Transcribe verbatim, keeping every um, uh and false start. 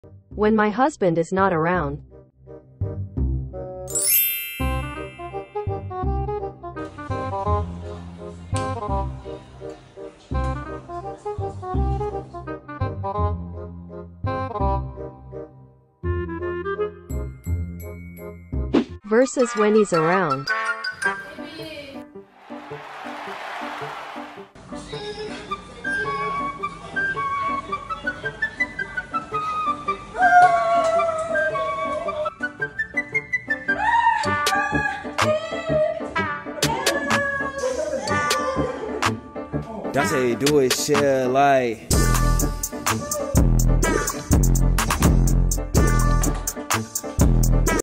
When my husband is not around. Versus when he's around. That's how you do it, shit, like